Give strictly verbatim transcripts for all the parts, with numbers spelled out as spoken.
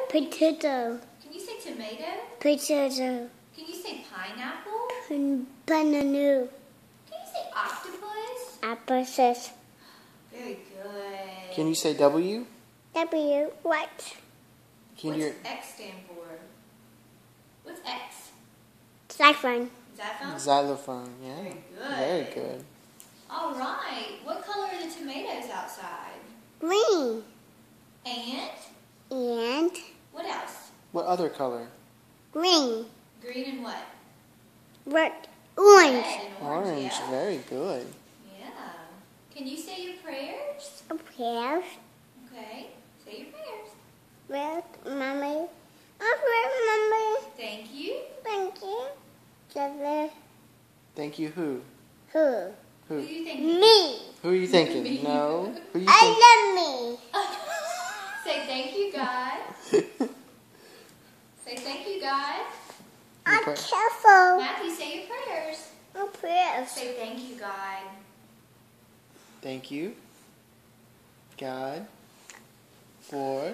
Potato. Can you say tomato? Potato. Can you say pineapple? Banana. Can you say octopus? Opposite. Very good. Can you say W? W. What? Can What's you? X stand for? What's X? Xylophone. Xylophone? Xylophone. Yeah. Very good. Very good. All right. What color are the tomatoes outside? Green. And? And What else? What other color? green. Green and what? Red. Orange. Red and orange. Orange. Yeah. Very good. Yeah. Can you say your prayers? A pear. Okay. Say your prayers. Red. Mommy. A red mommy. Thank you. Thank you. Seven. Thank you. Who? Who? Who Who? you think? Me. Who are you thinking? Me. No. Who you think? I love me. Say thank you, God. Say thank you, God. I'm pray. careful. Matthew, say your prayers. A prayers. Say thank you, God. Thank you, God, for.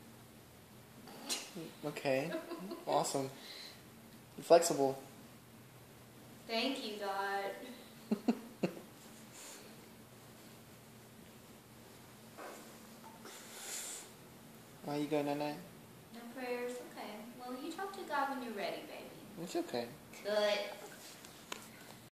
Okay. Awesome. You're flexible. Thank you, God. Why you go, Nana? No prayers? Okay. Well, you talk to God when you're ready, baby. It's okay. Good.